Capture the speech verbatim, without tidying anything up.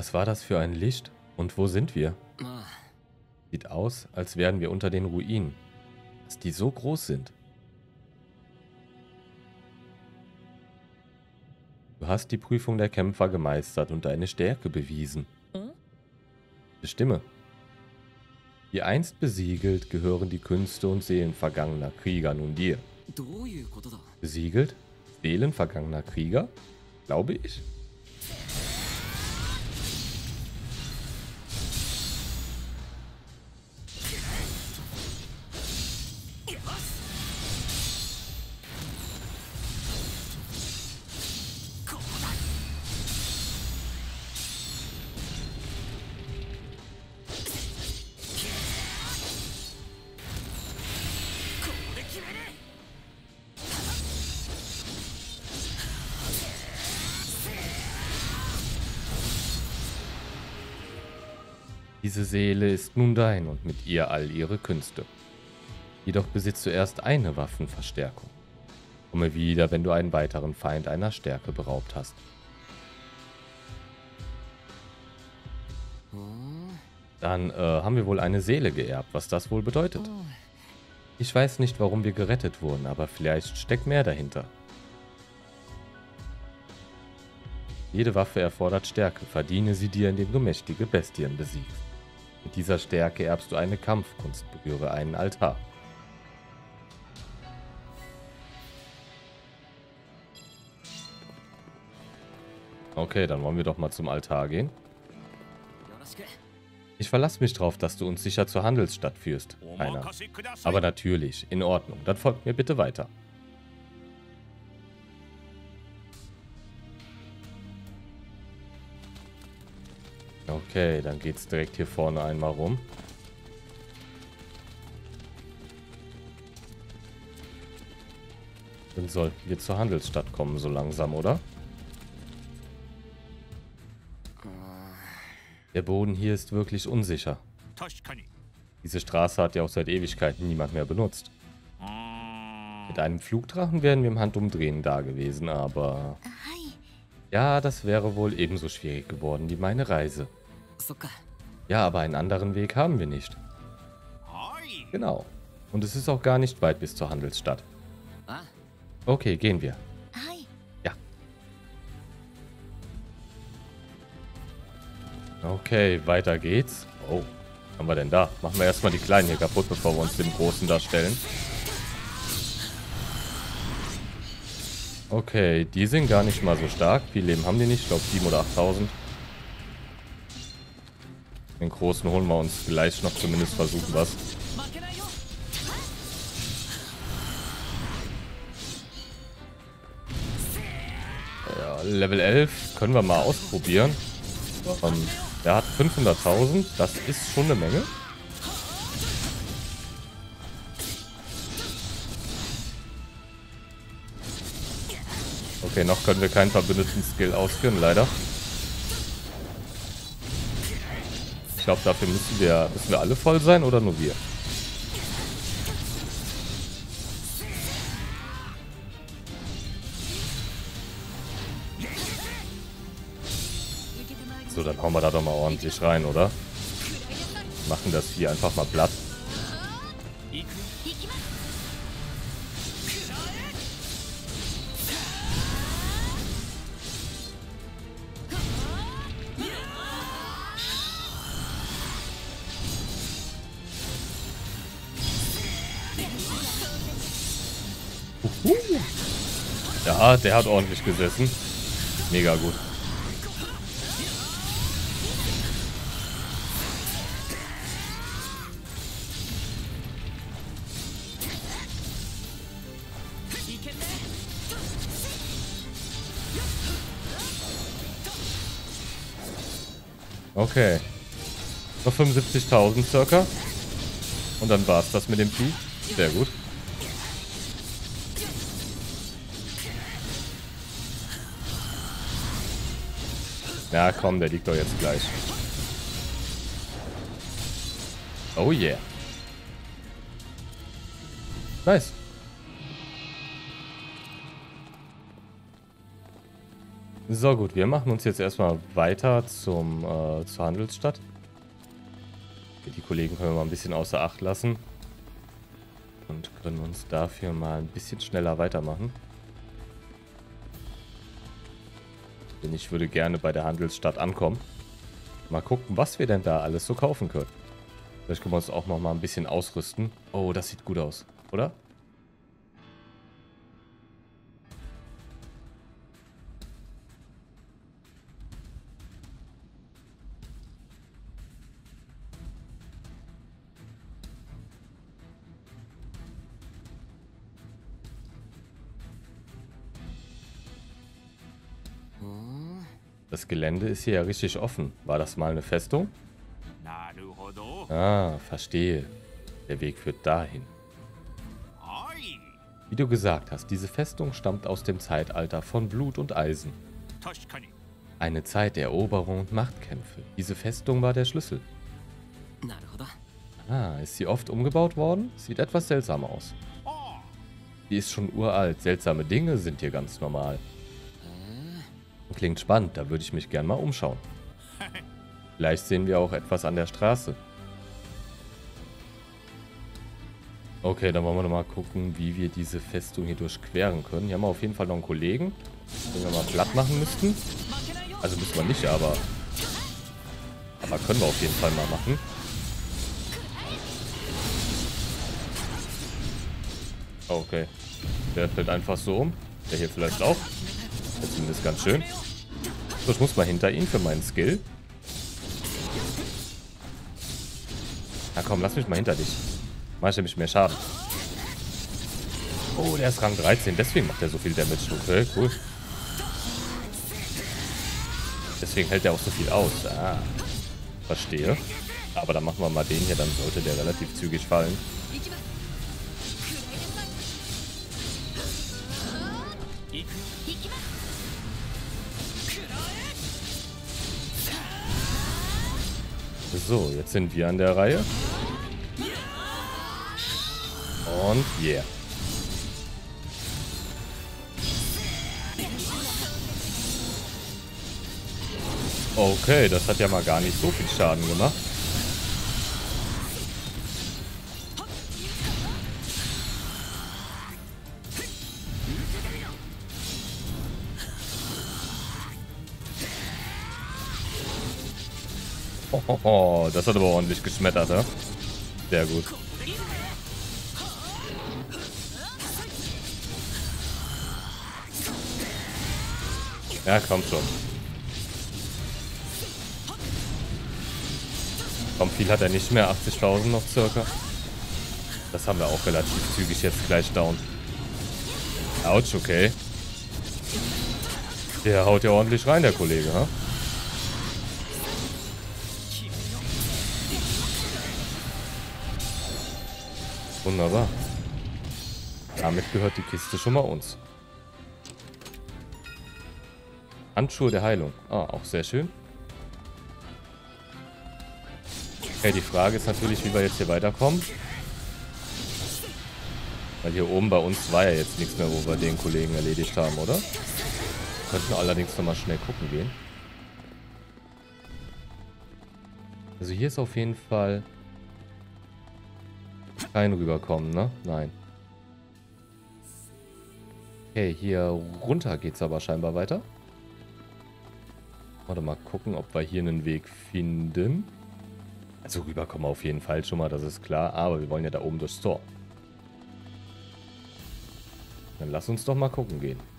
Was war das für ein Licht? Und wo sind wir? Ah, Sieht aus, als wären wir unter den Ruinen. Dass die so groß sind. Du hast die Prüfung der Kämpfer gemeistert und deine Stärke bewiesen. Hm? Die Stimme. Wie einst besiegelt, gehören die Künste und Seelen vergangener Krieger nun dir. どういうことだ? Besiegelt? Seelen vergangener Krieger? Glaube ich. Diese Seele ist nun dein und mit ihr all ihre Künste. Jedoch besitzt du erst eine Waffenverstärkung. Komme wieder, wenn du einen weiteren Feind einer Stärke beraubt hast. Dann äh, haben wir wohl eine Seele geerbt, was das wohl bedeutet. Ich weiß nicht, warum wir gerettet wurden, aber vielleicht steckt mehr dahinter. Jede Waffe erfordert Stärke. Verdiene sie dir, indem du mächtige Bestien besiegst. Mit dieser Stärke erbst du eine Kampfkunst, berühre einen Altar. Okay, dann wollen wir doch mal zum Altar gehen. Ich verlasse mich drauf, dass du uns sicher zur Handelsstadt führst, Rainer. Aber natürlich, in Ordnung. Dann folgt mir bitte weiter. Okay, dann geht's direkt hier vorne einmal rum. Dann sollten wir zur Handelsstadt kommen, so langsam, oder? Der Boden hier ist wirklich unsicher. Diese Straße hat ja auch seit Ewigkeiten niemand mehr benutzt. Mit einem Flugdrachen wären wir im Handumdrehen da gewesen, aber... Ja, das wäre wohl ebenso schwierig geworden wie meine Reise. Ja, aber einen anderen Weg haben wir nicht. Genau. Und es ist auch gar nicht weit bis zur Handelsstadt. Okay, gehen wir. Ja. Okay, weiter geht's. Oh, was haben wir denn da? Machen wir erstmal die Kleinen hier kaputt, bevor wir uns den Großen da stellen. Okay, die sind gar nicht mal so stark. Viel Leben haben die nicht. Ich glaube siebentausend oder achttausend. Den Großen holen wir uns vielleicht noch, zumindest versuchen was. Ja, Level elf können wir mal ausprobieren. Ähm, der hat fünfhunderttausend. Das ist schon eine Menge. Okay, noch können wir keinen verbündeten Skill ausführen, leider. Ich glaube, dafür müssen wir, müssen wir alle voll sein oder nur wir? So, dann hauen wir da doch mal ordentlich rein, oder? Machen das Vieh einfach mal platt. Ja, der hat ordentlich gesessen. Mega gut. Okay. Noch fünfundsiebzigtausend circa. Und dann war es das mit dem Vieh. Sehr gut. Ja, komm, der liegt doch jetzt gleich. Oh yeah. Nice. So gut, wir machen uns jetzt erstmal weiter zum, äh, zur Handelsstadt. Die Kollegen können wir mal ein bisschen außer Acht lassen. Und können uns dafür mal ein bisschen schneller weitermachen. Denn ich würde gerne bei der Handelsstadt ankommen. Mal gucken, was wir denn da alles so kaufen können. Vielleicht können wir uns auch noch mal ein bisschen ausrüsten. Oh, das sieht gut aus, oder? Das Gelände ist hier ja richtig offen. War das mal eine Festung? Ah, verstehe. Der Weg führt dahin. Wie du gesagt hast, diese Festung stammt aus dem Zeitalter von Blut und Eisen. Eine Zeit der Eroberung und Machtkämpfe. Diese Festung war der Schlüssel. Ah, ist sie oft umgebaut worden? Sieht etwas seltsam aus. Die ist schon uralt. Seltsame Dinge sind hier ganz normal. Klingt spannend, da würde ich mich gern mal umschauen. Vielleicht sehen wir auch etwas an der Straße. Okay, dann wollen wir noch mal gucken, wie wir diese Festung hier durchqueren können. Hier haben wir auf jeden Fall noch einen Kollegen, den wir mal platt machen müssten. Also müssen wir nicht, aber... Aber können wir auf jeden Fall mal machen. Okay. Der fällt einfach so um. Der hier vielleicht auch. Das ist zumindest ganz schön. So, ich muss mal hinter ihn für meinen Skill. Na komm, lass mich mal hinter dich. Mach ich nämlich mehr Schaden. Oh, der ist Rang dreizehn. Deswegen macht er so viel Damage. Okay, cool. Deswegen hält er auch so viel aus. Ah, verstehe. Aber dann machen wir mal den hier. Dann sollte der relativ zügig fallen. So, jetzt sind wir an der Reihe. Und yeah. Okay, das hat ja mal gar nicht so viel Schaden gemacht. Oh, das hat aber ordentlich geschmettert, ja? Sehr gut. Ja, kommt schon. Komm, viel hat er nicht mehr. achtzigtausend noch circa. Das haben wir auch relativ zügig jetzt gleich down. Autsch, okay. Der haut ja ordentlich rein, der Kollege, ha? Wunderbar. Damit gehört die Kiste schon mal uns. Handschuhe der Heilung. Ah, auch sehr schön. Okay, die Frage ist natürlich, wie wir jetzt hier weiterkommen. Weil hier oben bei uns war ja jetzt nichts mehr, wo wir den Kollegen erledigt haben, oder? Wir könnten allerdings nochmal schnell gucken gehen. Also hier ist auf jeden Fall kein Rüberkommen, ne? Nein. Okay, hier runter geht's aber scheinbar weiter. Warte mal gucken, ob wir hier einen Weg finden. Also rüberkommen wir auf jeden Fall schon mal, das ist klar. Aber wir wollen ja da oben durchs Tor. Dann lass uns doch mal gucken gehen.